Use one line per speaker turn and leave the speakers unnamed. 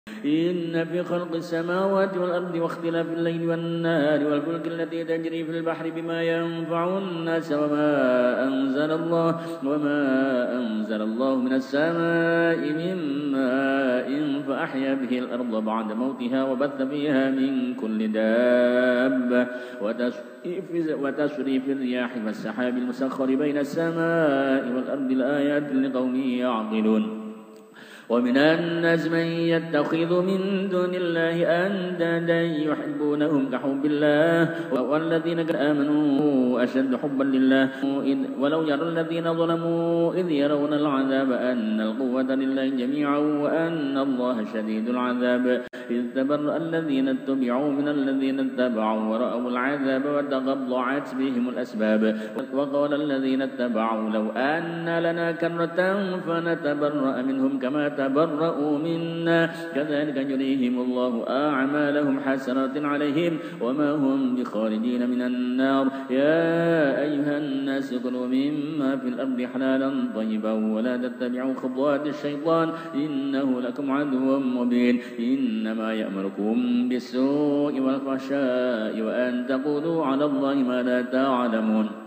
إن في خلق السماوات والأرض واختلاف الليل والنهار والفلك التي تجري في البحر بما ينفع الناس وما أنزل الله من السماء من ماء فأحيا به الأرض بعد موتها وبث فيها من كل دابة وتصريف الرياح والسحاب المسخر بين السماء والأرض لآيات لقوم يعقلون ومن الناس من يتخذ من دون الله أندادا يحبونهم كحب الله والذين آمنوا أشد حبا لله ولو يرى الذين ظلموا إذ يرون العذاب أن القوة لله جميعا وأن الله شديد العذاب إذ تبرأ الذين اتبعوا من الذين اتبعوا ورأوا العذاب وتقطعت بهم الأسباب وقال الذين اتبعوا لو أن لنا كرة فنتبرأ منهم كما تبرؤوا منا كذلك يريهم الله أعمالهم حسرات عليهم وما هم بخارجين من النار يا أيها الناس كلوا مما في الأرض حلالا طيبا ولا تتبعوا خطوات الشيطان إنه لكم عدو مبين إنما يأمركم بالسوء والفحشاء وأن تقولوا على الله ما لا تعلمون